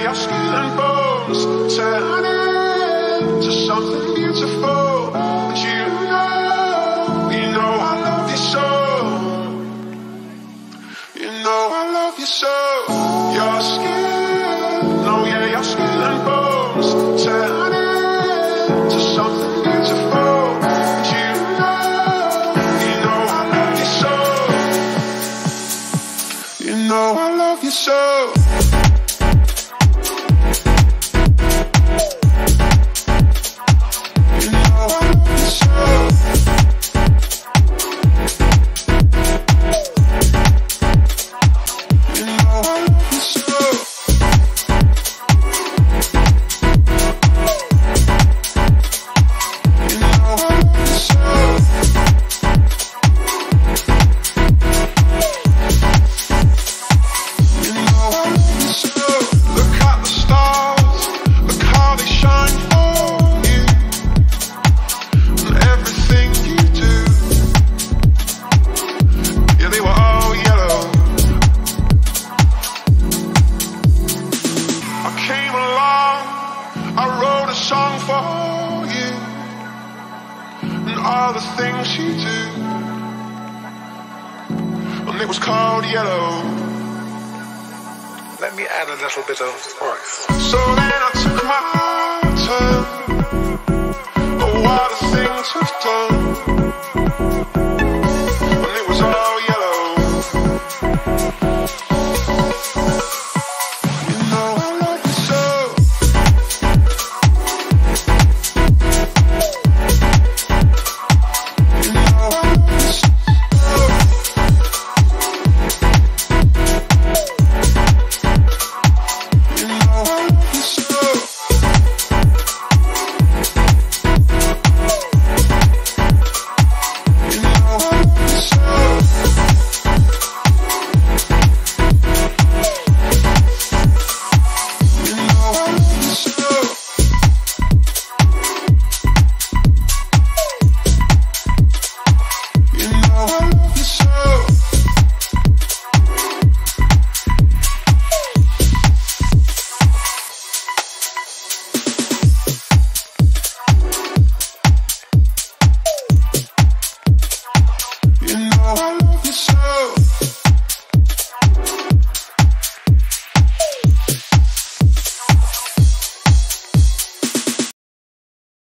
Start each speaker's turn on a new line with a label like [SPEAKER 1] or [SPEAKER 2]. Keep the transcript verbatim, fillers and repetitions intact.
[SPEAKER 1] your skin and bones turn into something beautiful. And you know, you know I love you so. You know I love you so. Your skin, oh yeah, your skin and bones turn into something beautiful. And you know, you know I love you so. You know I love you so. All the things you do, and it was called Yellow.
[SPEAKER 2] Let me add a little bit of voice.
[SPEAKER 1] So then I took my turn. Oh, what the things we've done.